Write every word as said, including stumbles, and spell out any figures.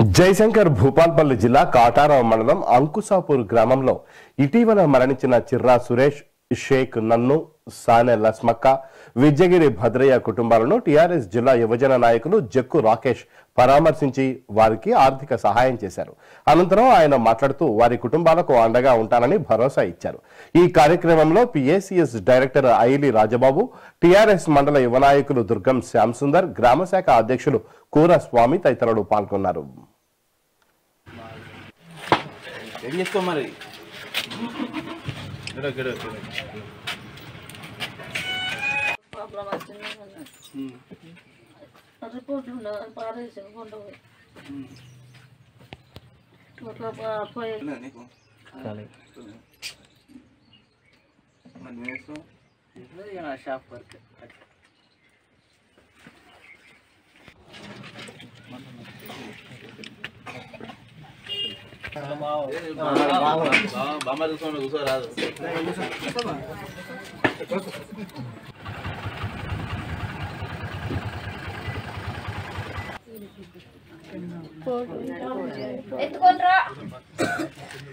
జయశంకర్ భూపాల్పల్లి జిల్లా కాటారావు మండలం అంకుసాపూర్ గ్రామంలో ఇటీవల మరణించిన చిర్రా సురేష్, షేక్ నన్ను, సానె లస్మక్క, విద్యగిరి భద్రయ్య కుటుంబాలను టీఆర్ఎస్ జిల్లా యువజన నాయకులు జక్కు రాకేష్ పరామర్శించి వారికి ఆర్థిక సహాయం చేశారు. అనంతరం ఆయన మాట్లాడుతూ వారి కుటుంబాలకు అండగా ఉంటానని భరోసా ఇచ్చారు. ఈ కార్యక్రమంలో PACS director Aili Rajababu, TRS మండల యువ నాయకులు దుర్గం శ్యామ్ సుందర్, గ్రామ శాఖ అధ్యక్షులు కూర స్వామి తదితరులు పాల్గొన్నారు. రిపోర్ట్లు పారేసాను కొండ షాప్ వర్క్ బామ్మ చూసుకోండి, కూర్చోరాదు. ఎత్తుకుంటారా